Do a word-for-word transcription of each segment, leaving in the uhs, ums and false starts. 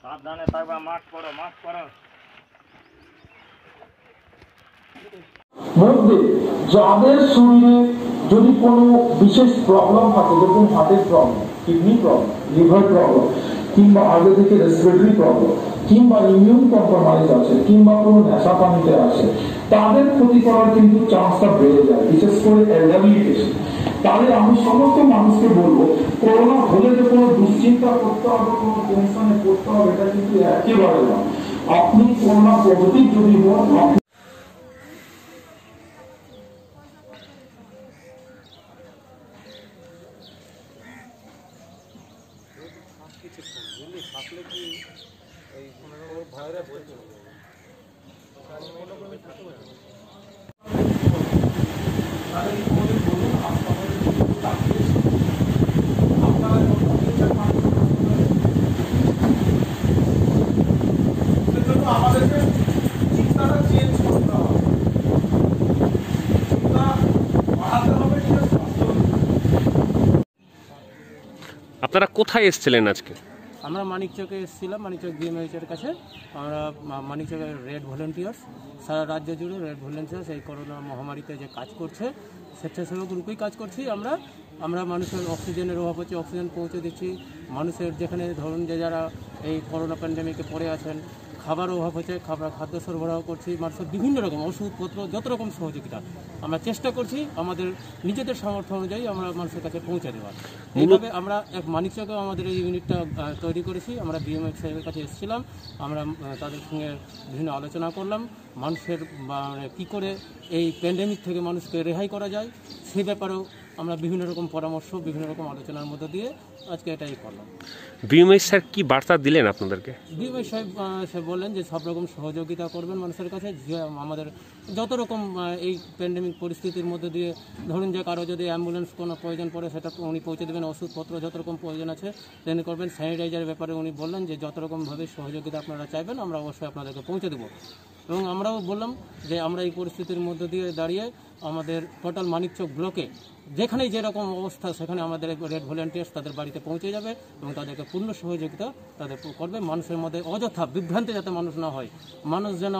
সাবধানে থাকবা, মাস্ক পরো, মাস্ক পরো। মধ্যে যাদের শরীরে যদি কোনো বিশেষ প্রবলেম থাকে, যেরকম হার্টের problem, kidney problem, liver problem, কিংবা আগে থেকে রেসপিরেটরি প্রবলেম, কিংবা ইমিউন কম্প্রোমাইজ আছে, কিংবা কোনো নেশা পানিতে আছে, তাদের ক্ষতি করার কিন্তু চান্সটা বেড়ে যায়, বিশেষ করে এলডারলি পেশেন্ট। তাহলে আমি সমস্ত মানুষকে বলবো, করোনা হলে যে কোনো দুশ্চিন্তা করতে হবে, কোনো টেনশনে পড়তে হবে, এটা কিন্তু একেবারে না। আপনি করোনা পজিটিভ যদি হন, আমাদেরকে চিন্তাটা চেঞ্জ করতে হবে, চিন্তা বাড়াতে হবে। আপনারা কোথায় এসেছিলেন আজকে? আমরা মানিকচকে এসেছিলাম, মানিকচক বিএমএইচের কাছে। আমরা মানিকচকের রেড ভলেন্টিয়ার্স, সারা রাজ্য জুড়ে রেড ভলেন্টিয়ার্স এই করোনা মহামারীতে যে কাজ করছে, স্বেচ্ছাসেবক রূপেই কাজ করছি। আমরা আমরা মানুষের অক্সিজেনের অভাব হচ্ছে, অক্সিজেন পৌঁছে দিচ্ছি। মানুষের যেখানে ধরুন যে যারা এই করোনা প্যান্ডেমিকে পড়ে আছেন, খাবার অভাব হচ্ছে, খাবার খাদ্য সরবরাহ করছি। মানুষের বিভিন্ন রকম ওষুধপত্র, যত রকম সহযোগিতা আমরা চেষ্টা করছি আমাদের নিজেদের সামর্থ্য অনুযায়ী আমরা মানুষের কাছে পৌঁছে দেওয়ার। এইভাবে আমরা এক মানিকচকেও আমাদের এই ইউনিটটা তৈরি করেছি। আমরা বিএমএইচ সাহেবের কাছে এসেছিলাম, আমরা তাদের সঙ্গে বিভিন্ন আলোচনা করলাম, মানুষের মানে কী করে এই প্যান্ডেমিক থেকে মানুষকে রেহাই করা যায় সে ব্যাপারেও আমরা বিভিন্ন রকম পরামর্শ, বিভিন্ন রকম আলোচনার মধ্যে দিয়ে আজকে এটাই করলাম। বিএমএইচ স্যার কি বার্তা দিলেন আপনাদেরকে? বিএমএইচ সাহেব সে বললেন যে সব রকম সহযোগিতা করবেন মানুষের কাছে, যে আমাদের যত রকম এই প্যান্ডেমিক পরিস্থিতির মধ্যে দিয়ে ধরুন যে কারো যদি অ্যাম্বুলেন্স কোনো প্রয়োজন পড়ে সেটা উনি পৌঁছে দেবেন, ওষুধপত্র যত রকম প্রয়োজন আছে তিনি করবেন। স্যানিটাইজারের ব্যাপারে উনি বললেন যে যত রকমভাবে সহযোগিতা আপনারা চাইবেন আমরা অবশ্যই আপনাদেরকে পৌঁছে দেবো। এবং আমরাও বললাম যে আমরা এই পরিস্থিতির মধ্যে দিয়ে দাঁড়িয়ে আমাদের টোটাল মানিকচক ব্লকে যেখানেই যেরকম অবস্থা সেখানে আমাদের রেড ভলেন্টিয়ার্স তাদের বাড়িতে পৌঁছে যাবে এবং তাদেরকে পূর্ণ সহযোগিতা তাদের করবে। মানুষের মধ্যে অযথা বিভ্রান্তি যাতে মানুষ না হয়, মানুষ যেন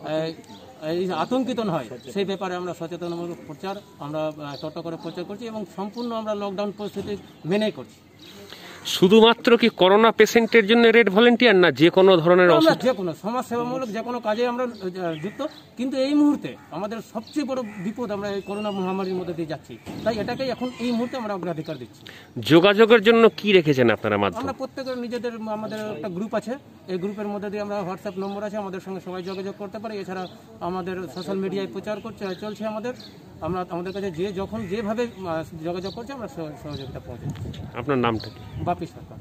এই আতঙ্কিত না হয় সেই ব্যাপারে আমরা সচেতনমূলক প্রচার আমরা টোটো করে প্রচার করছি এবং সম্পূর্ণ আমরা লকডাউন পরিস্থিতি মেনেই করছি। শুধুমাত্র কি করোনা পেশেন্টের জন্য রেড ভলেন্টিয়ার না যে কোনো ধরনের যে কোনো সমাজসেবামূলক যে কোনো কাজে আমরা যুক্ত, কিন্তু এই মুহূর্তে আমাদের সবচেয়ে বড় বিপদ আমরা এই করোনা মহামারীর মধ্যে দিয়ে যাচ্ছি, তাই এটাকেই এখন এই মুহূর্তে আমরা অগ্রাধিকার দিচ্ছি। যোগাযোগের জন্য কি রেখেছেন আপনারা মাধ্যম? আমরা প্রত্যেকের নিজেদের আমাদের একটা গ্রুপ আছে, এই গ্রুপের মধ্যে দিয়ে আমরা হোয়াটসঅ্যাপ নম্বর আছে, আমাদের সঙ্গে সবাই যোগাযোগ করতে পারে। এছাড়া আমাদের সোশ্যাল মিডিয়ায় প্রচার করছে চলছে আমাদের, আমরা আমাদের কাছে যে যখন যেভাবে যোগাযোগ করছে আমরা সহযোগিতা পৌঁছে দিচ্ছি। আপনার নামটা কি? বাপি সরকার।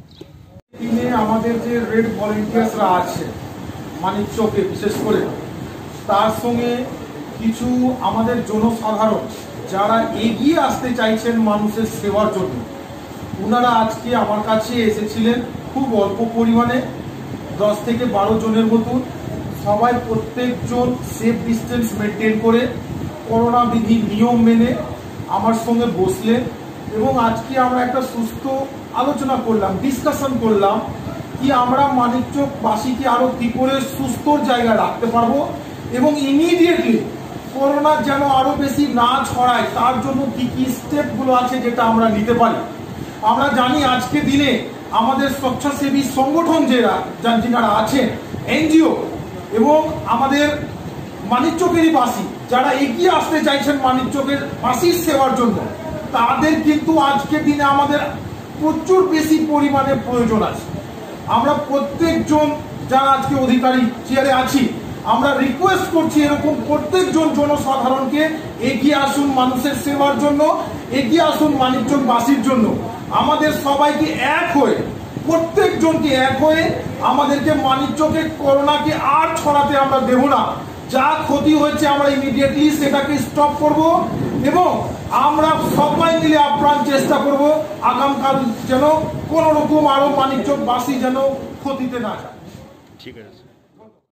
আমাদের যে রেড ভলেন্টিয়ার্সরা আছে মানিকচকে বিশেষ করে, তার সঙ্গে কিছু আমাদের জনসাধারণ যারা এগিয়ে আসতে চাইছেন মানুষের সেবার জন্য, ওনারা আজকে আমার কাছে এসেছিলেন খুব অল্প পরিমাণে, দশ থেকে বারো জনের মতন। সবাই প্রত্যেকজন সেফ ডিস্টেন্স মেনটেন করে করোনা বিধির নিয়ম মেনে আমার সঙ্গে বসলেন এবং আজকে আমরা একটা সুস্থ আলোচনা করলাম, ডিসকাশন করলাম কি আমরা মানিকচকবাসীকে আরো কি করে সুস্থ জায়গায় রাখতে পারবো এবং ইমিডিয়েটলি করোনা যেন আরো বেশি না ছড়ায় তার জন্য কি কি স্টেপগুলো আছে যেটা আমরা নিতে পারি। আমরা জানি আজকে দিনে আমাদের স্বেচ্ছাসেবী সংগঠন যারা যারা আছেন, এনজিও এবং আমাদের মানিকচকেরই বাসী যারা এগিয়ে আসতে চাইছেন মানিকচকের বাসীর সেবার জন্য, তাদের কিন্তু আজকের দিনে আমাদের প্রচুর বেশি পরিমাণে প্রয়োজন আছে। আমরা প্রত্যেকজন যারা আজকে অধিকারী চেয়ারে আছি আমরা রিকোয়েস্ট করছি এরকম প্রত্যেকজন জনসাধারণকে এগিয়ে আসুন মানুষের সেবার জন্য, এগিয়ে আসুন মানিকচকবাসীর জন্য। আমাদের সবাইকে এক হয়ে, প্রত্যেকজনকে এক হয়ে আমাদেরকে মানিকচকে করোনাকে আর ছড়াতে আমরা দেব না। যা ক্ষতি হয়েছে আমরা ইমিডিয়েটলি সেটাকে স্টপ করব এবং আমরা সবাই মিলে আপ্রাণ চেষ্টা করব আগামীকাল যেন কোন রকম আরো মানিকচকবাসী যেন ক্ষতিতে না যায়। ঠিক আছে।